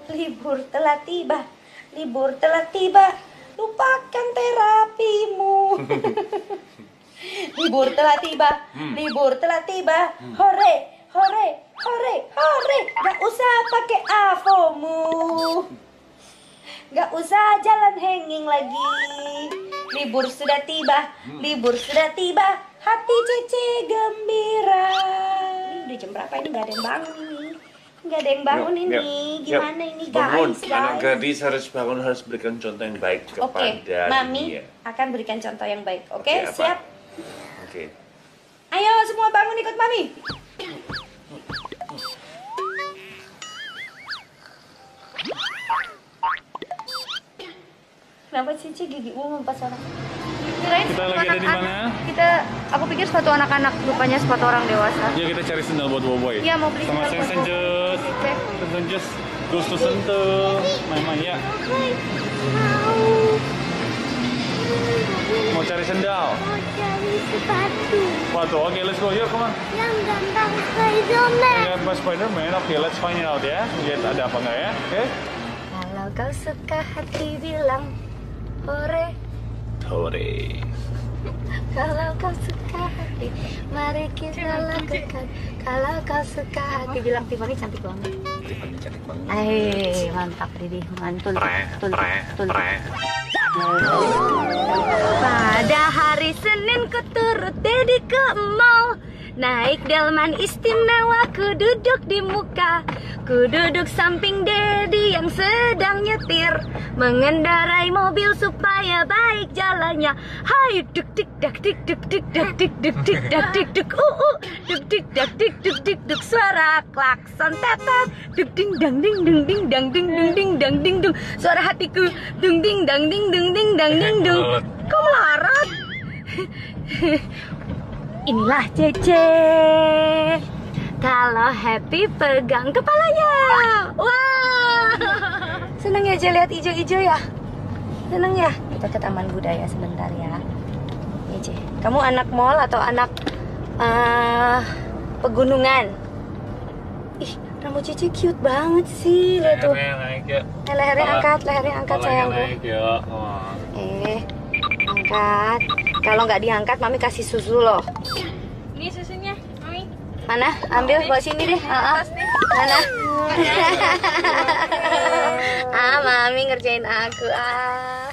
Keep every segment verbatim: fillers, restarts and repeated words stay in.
libur telah tiba, libur telah tiba, lupakan terapimu. Libur telah tiba, hmm. libur telah tiba, hore, hore, hore, hore. Gak usah pakai avomu, gak usah jalan hanging lagi. Libur sudah tiba, libur sudah tiba, hati Cece gembira. Ini udah jam berapa ini? Gak ada yang bangun ini. Gak ada yang bangun yuk, ini. Yuk, Gimana yuk. ini guys? Bangun. guys? Anak gadis harus bangun, harus berikan contoh yang baik kepada Oke, okay. Mami dunia. akan berikan contoh yang baik. Oke, okay? okay, siap? Oke. Okay. Ayo semua bangun ikut Mami. Kenapa Cici gigi umum pas orang? Kirain kita lagi ada di mana? Kita, aku pikir sepatu anak-anak, rupanya sepatu orang dewasa. Ya kita cari sendal buat Boboy. Iya mau beli sama sendal. Sama Senjus. Senjus. Terus tuh sentuh. Main-main ya. Mau cari sendal? Mau cari sepatu. Sepatu. Oke, okay, let's go. Yuk, come on. Yang gambar Spiderman. Yang gambar Spiderman. Oke, okay, let's find it out ya. Lihat ada apa nggak ya? Oke. Okay. Kalau kau suka hati bilang hore. Hore. Kalau kau suka hati, mari kita lakukan. Kalau kau suka hati, bilang Tiffany cantik banget. Tiffany cantik banget. Eh, mantap Didi, mantul. Pre, pre, pre. Pada hari Senin ku turut Dedi ke mall. Naik delman istimewa, ku duduk di muka. Ku duduk samping Dedi yang sedang nyetir, mengendarai mobil supaya baik jalannya. Hai duk dik dak dik duk dik dak dik duk dik dak dik duk uh uh duk dik dak dik duk dik duk suara klakson tetet duk ding dang ding dung ding dang ding dung ding dang ding dung suara hatiku dung ding dang ding dung ding dang ding dung. Kau melarat. Inilah Cece. Kalau happy pegang kepalanya. Wah. Seneng ya Je lihat ijo-ijo ya? Seneng ya? Kita ke Taman Budaya sebentar ya. Nih Je, kamu anak mall atau anak uh, pegunungan? Ih, rambut Cece cute banget sih. Lihat tuh. Lehernya naik ya. Eh, lehernya angkat, lehernya angkat sayangku. Naik ya. Oh. Eh, angkat. Kalau nggak diangkat, Mami kasih susu loh. Ini susunya, Mami. Mana? Ambil bawa sini deh. Ah, mana? Ah, Mami ngerjain aku. Ah.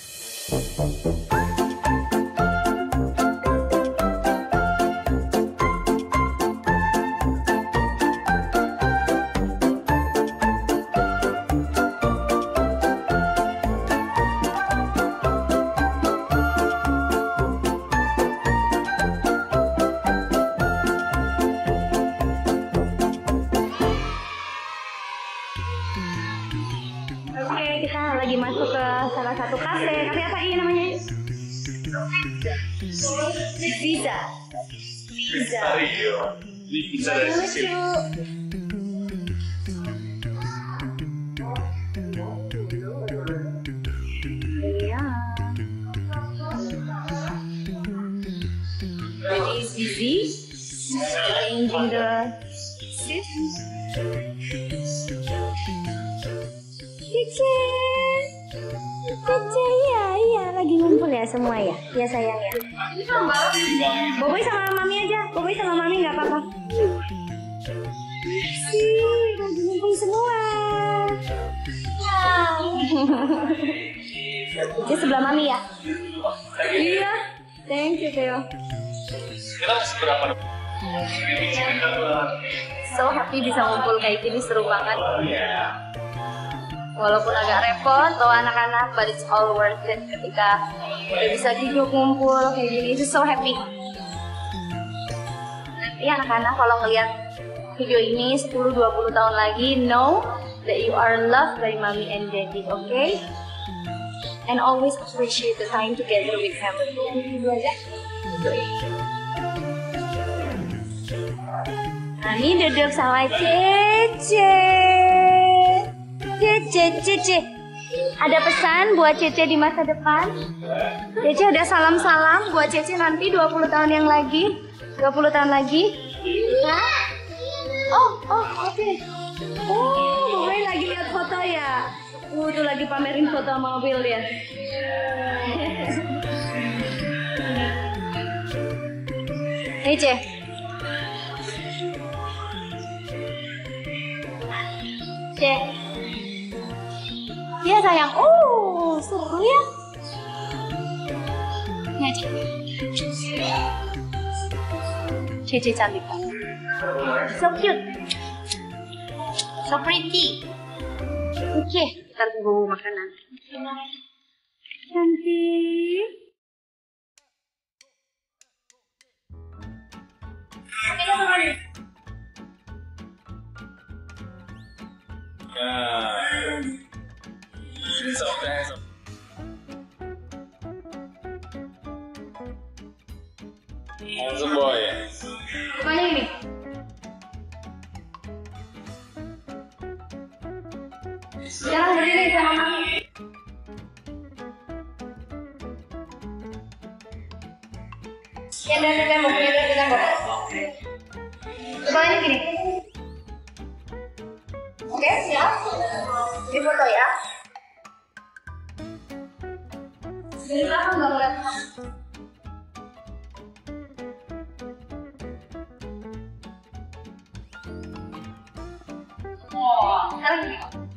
Oke, kita lagi masuk ke salah satu kafe. Kafe apa ini namanya? Visa. Visa. Visa dari sini. Iya. Jadi busy arranging the seats. Cece, Cece ya, iya lagi ngumpul ya semua ya, ya sayang ya. Boboy sama Mami aja, Boboy sama Mami nggak apa-apa. Sih, lagi ngumpul semua. Cece sebelah Mami ya. Iya, thank you Theo. So happy bisa ngumpul kayak gini, seru banget. Walaupun agak repot bawa anak-anak, but it's all worth it ketika udah bisa duduk ngumpul kayak gini. It's so happy. Nanti anak-anak kalau ngeliat video ini sepuluh dua puluh tahun lagi, know that you are loved by Mommy and Daddy, okay? And always appreciate the time together with them. Mami duduk sama Cece. Cece, Cece, ada pesan buat Cece di masa depan? Cece ada salam-salam buat Cece nanti dua puluh tahun yang lagi, dua puluh tahun lagi. Hah? Oh, oh, oke. Okay. Oh, Boboy lagi lihat foto ya. Uh, tuh lagi pamerin foto mobil dia. Nih, Ce. Ce. Iya, sayang. Oh, seru ya. Nih, Ce. Ce, Ce cantik banget. So cute. So pretty. Oke, okay, kita tunggu makanan. Cantik. Oke, kita makan. Yeah. It's okay. Handsome boy. Mana ini? Jangan berdiri sama mama. Ya, dan dan mau punya dan dan mau. Coba ini gini. Oke, siap. Di foto ya. Dari belakang nggak ngeliat. Oh, sekarang gini.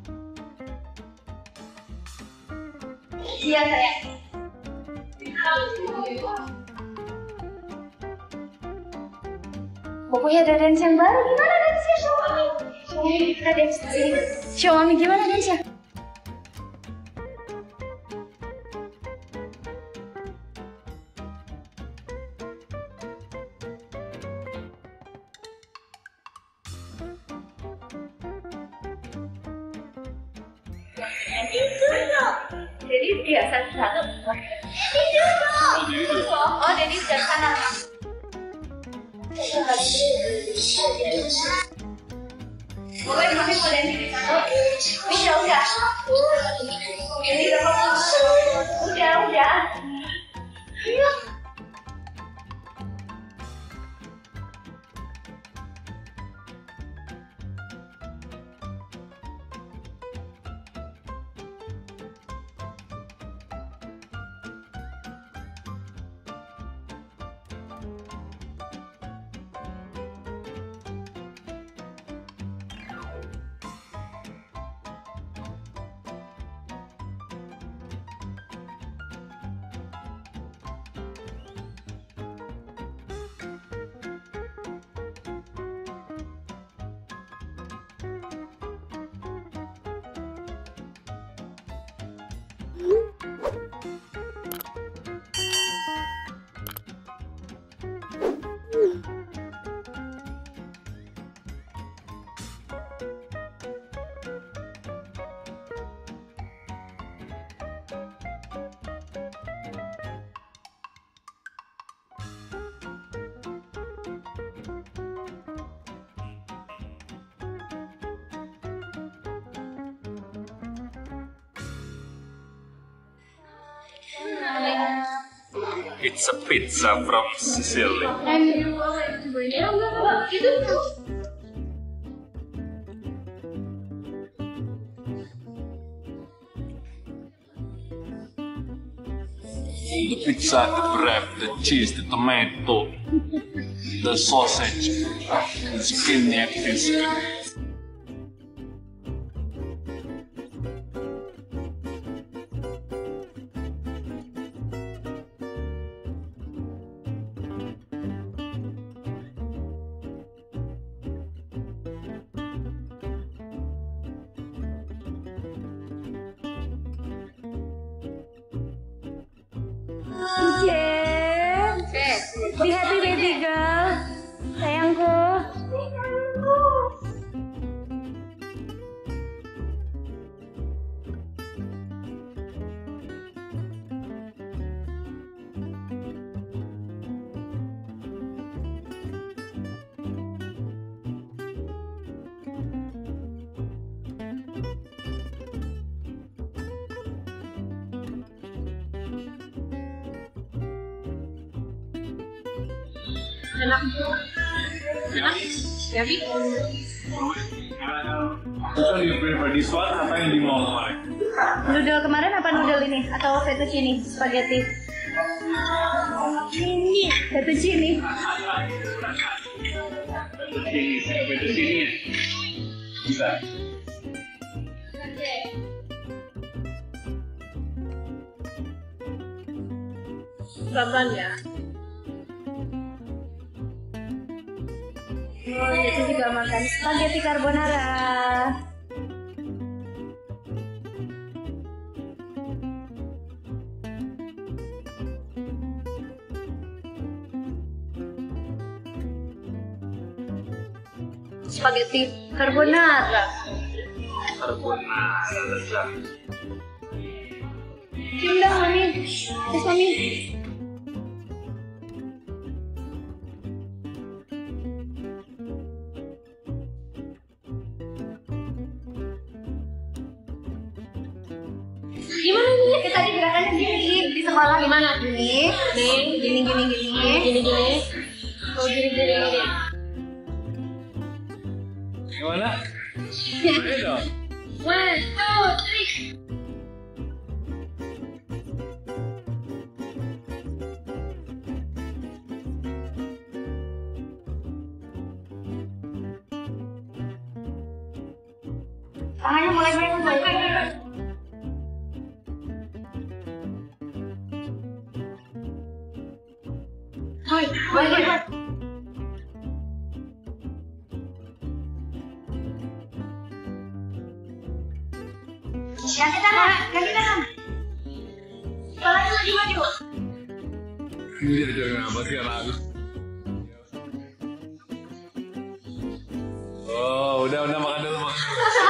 Iya, sayang. Pokoknya ada dance yang baru. Gimana dance-nya, Xiaomi? Xiaomi, kita dance di sini. Xiaomi, gimana dance-nya? Jadi biasa satu. Oh, jadi sudah sana. Boleh kami mau dance di sana. Bisa udah. Ini udah udah udah. Ayo. It's a pizza from Sicily. The pizza, the bread, the cheese, the tomato, the sausage, the skin, the fish. Be happy baby girl, sayangku. Enak tuh. Enak. Ya, Bi. Which one do you prefer, this one atau yang di mall kemarin? Noodle kemarin apa noodle ini? Atau fettuccine? Spaghetti? Ini. Fettuccine? Bisa. Pelan ya. Oh, itu juga makan spaghetti carbonara. Spaghetti carbonara. Carbonara lezat. Cium dong, Mami. Tes, Mami. Gimana nih? Kita tadi gerakannya gini di sekolah gimana? Gini, nih, gini, gini, gini, gini, gini. Oh, gini, gini, gini. Gimana? Ayo dong. One, two, three. Tangannya mulai main, mulai main. Hai, balik. Ganti tangan, ganti tangan. Kepalanya lagi maju. Ini aja nggak masih habis. Oh, udah udah makan dulu mak.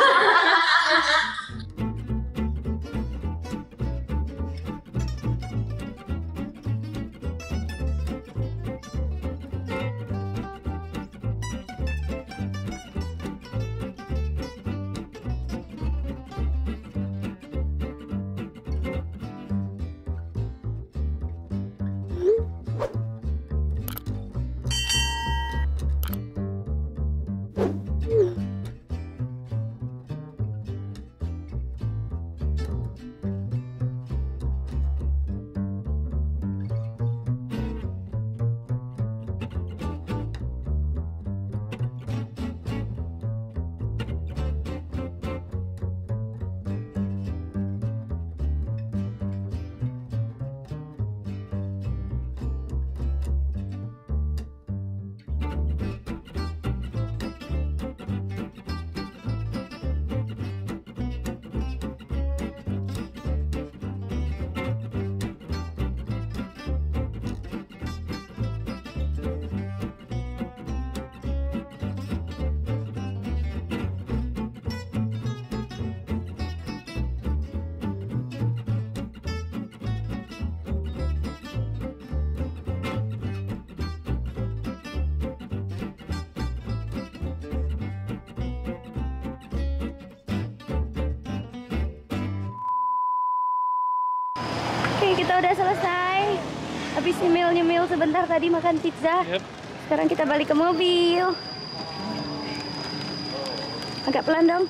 Oke, kita udah selesai. Habis nyemil-nyemil sebentar tadi makan pizza. Yep. Sekarang kita balik ke mobil. Agak pelan dong.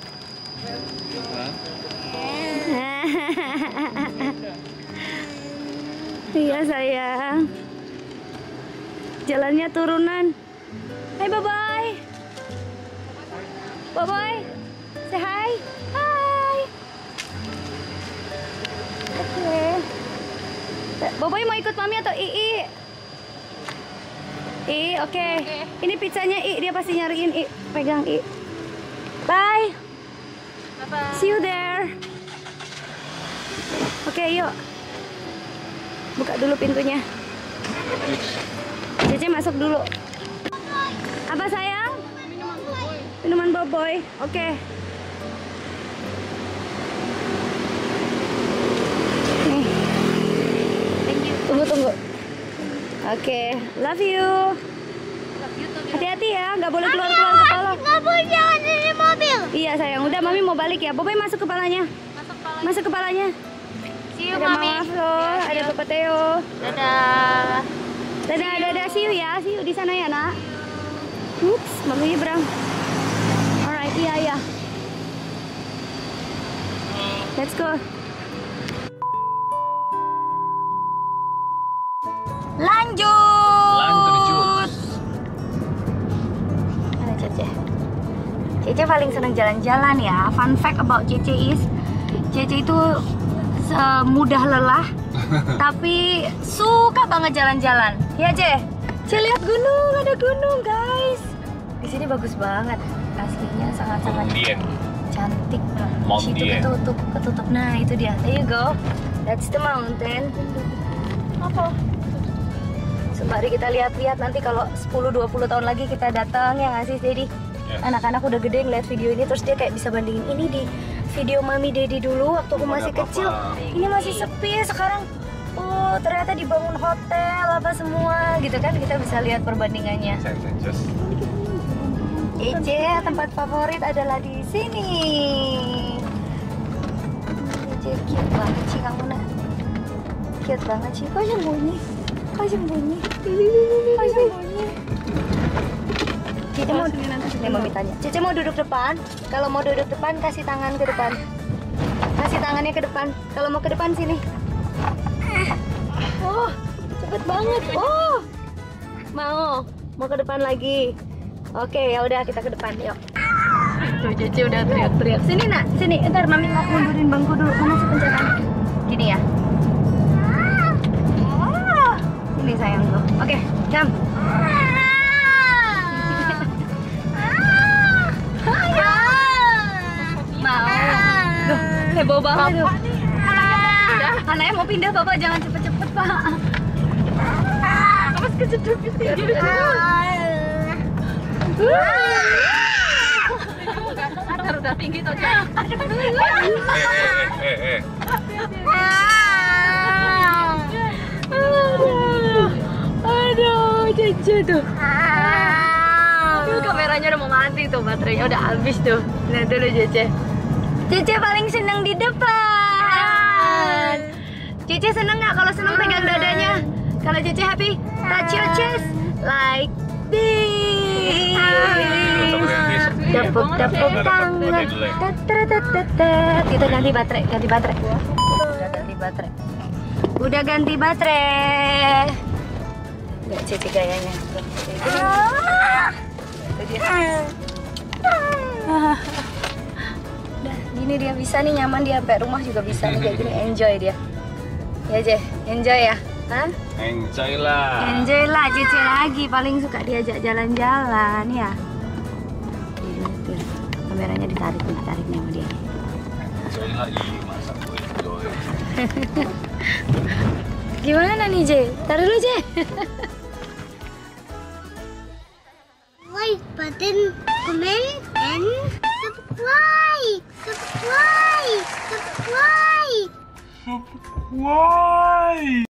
Iya sayang. Jalannya turunan. Hai bye-bye. Bye-bye. Say hi. Hai. Oke. Boboy mau ikut Mami atau Ii? I, oke. Okay. Okay. Ini pizzanya I, dia pasti nyariin I. Pegang I. Bye. Bye-bye. See you there. Oke, okay, yuk. Buka dulu pintunya. Cece masuk dulu. Apa sayang? Minuman Boboy. Minuman Boboy. Oke. Okay. Tunggu, tunggu. Oke, okay. Love you. Hati-hati ya, nggak boleh keluar-keluar kepala. Nggak boleh, jangan di mobil. Iya sayang, udah Mami mau balik ya. Boboy masuk kepalanya. Masuk kepala. Masuk kepalanya. See you, ada Mami. Mama Afro, Ya, ada see you. Papa Theo. Dadah. Dadah, dadah, see you ya. See you di sana ya, Nak. Ups, Mami nyebrang. Alright, iya, iya. Let's go. Lanjut. Lanjut. Mana Cece? Cece paling senang jalan-jalan ya. Fun fact about Cece is, Cece itu mudah lelah, tapi suka banget jalan-jalan. Ya Ce? Ce lihat gunung, ada gunung guys. Di sini bagus banget, aslinya sangat-sangat cantik. Mount Situ Dien. ketutup, ketutup. Nah itu dia. There you go. That's the mountain. Apa? Sembari kita lihat-lihat nanti kalau sepuluh dua puluh tahun lagi kita datang ya nggak sih Dedi? Yes. Anak-anak udah gede ngeliat video ini terus dia kayak bisa bandingin ini di video Mami Dedi dulu waktu aku masih Ada kecil. apa-apa. Ini masih sepi sekarang. Oh ternyata dibangun hotel apa semua gitu kan, kita bisa lihat perbandingannya. Just Ece tempat favorit adalah di sini. Ece cute banget sih kamu nak. Cute banget sih. Kok sembunyi? Kok sembunyi? Kok sembunyi? Cece mau nih Mami tanya. Cece mau duduk depan. Kalau mau duduk depan kasih tangan ke depan. Kasih tangannya ke depan. Kalau mau ke depan sini. Oh, cepet banget. Oh, mau, mau ke depan lagi. Oke, ya udah kita ke depan, yuk. Tuh Cece udah teriak-teriak. Sini nak, sini. Ntar Mami mau mundurin bangku dulu. Mana sih pencetan? Gini ya. Sini sayangku. Oke, jam. Mau. Duh, heboh banget tuh. Anaknya mau pindah, Bapak jangan cepet-cepet, Pak. Awas kejeduk gitu. Atar udah tinggi tuh, Cak. Eh, eh, eh. Aduh, aduh, Cece tuh. Aduh, kameranya udah mau mati tuh, baterainya udah habis tuh. Lihat dulu Cece. Cece paling seneng di depan. Cece seneng nggak? Kalau seneng pegang dadanya. Kalau Cece happy, touch your chest like this. Tepuk-tepuk tangan. Tetetetetet. Kita ganti baterai, ganti baterai. Udah ganti baterai. Udah ganti baterai. Nggak Cece gayanya. Itu dia. Udah, gini dia bisa nih, nyaman dia sampai rumah juga bisa nih kayak gini, enjoy dia. Ya Je, enjoy ya. Hah? Enjoy lah. Enjoy lah, Cece lagi paling suka diajak jalan-jalan ya. Tuh, kameranya ditarik nih, ditarik nih sama dia. Enjoy lah, iya masa gue enjoy. Gimana nih Je? Taruh dulu Je. Like button, comment, and subscribe. Subscribe. Subscribe. Why?